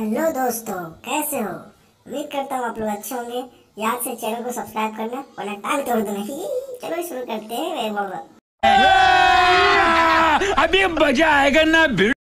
Hello दोस्तों, कैसे हो? उम्मीद करता हूँ आप लोग अच्छे होंगे। याद से चैनल को सब्सक्राइब करना वरना टांग तोड़ दो नहीं। चलो शुरू करते हैं। अभी मजा आएगा ना।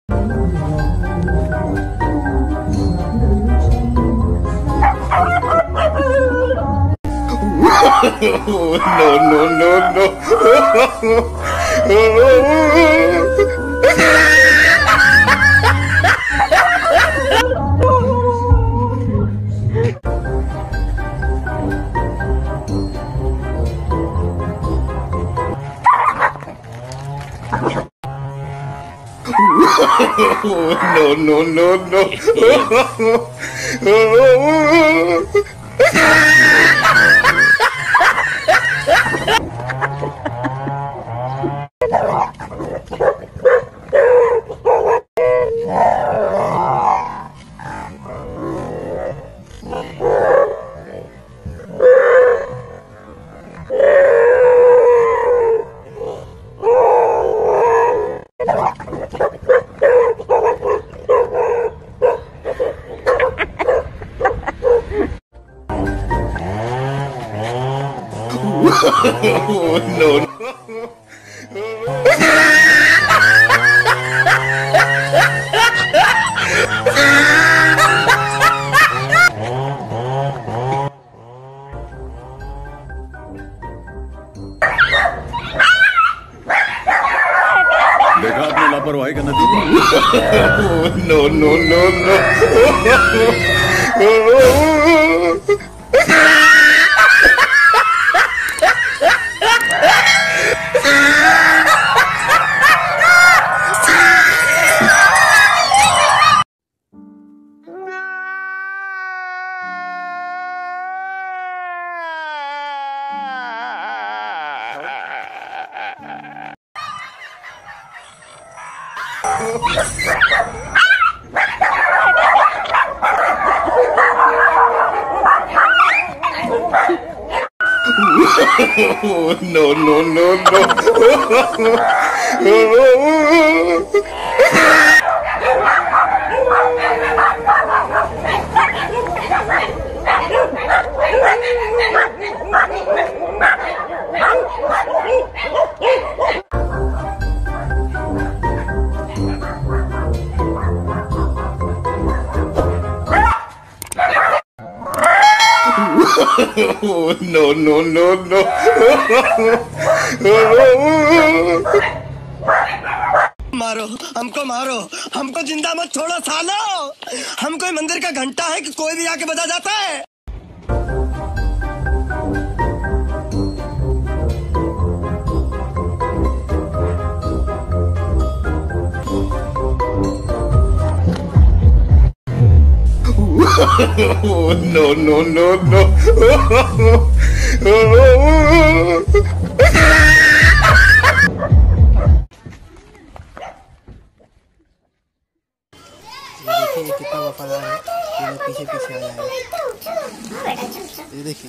देखा आपने लापरवाही का नतीजा। मारो हमको, मारो हमको, जिंदा मत छोड़ो सालो। हम कोई मंदिर का घंटा है कि कोई भी आके बजा जाता है। देखिए ये कितना वफादार है। ये पीछे पीछे आया है। ये देखिए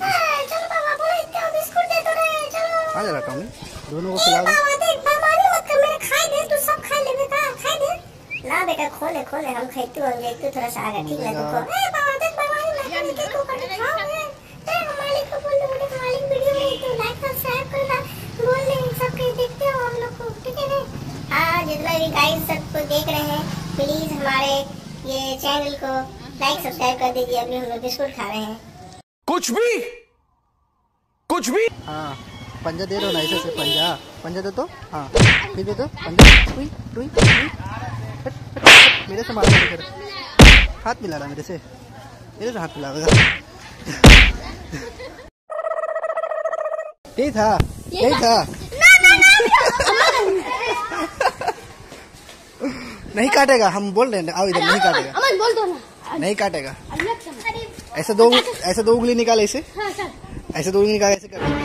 आ जा रहा हूँ, दोनों को खिला दो। ना बेटा, खोले खोले हम खाते होंगे। तू थोड़ा सा आगे, ठीक है? जितना भी गाइस सबको देख रहे हैं, प्लीज हमारे ये चैनल को लाइक सब्सक्राइब कर दीजिए। अभी हम लोग बिस्कुट खा रहे हैं। कुछ भी हाँ, पंजा दे दो ना, ऐसे से पंजा दे तो। हाँ फिर दे दो पंजा। टुई टुई टुई। मेरे से मार, हाथ मिला रहा मेरे से हाथ मिलाएगा। यही था। नहीं काटेगा, हम बोल रहे हैं। आओ इधर, नहीं काटेगा। अमन बोल दो ना, नहीं काटेगा। ऐसे दो उंगली निकाल, ऐसे दो उंगली निकाल, ऐसे कर।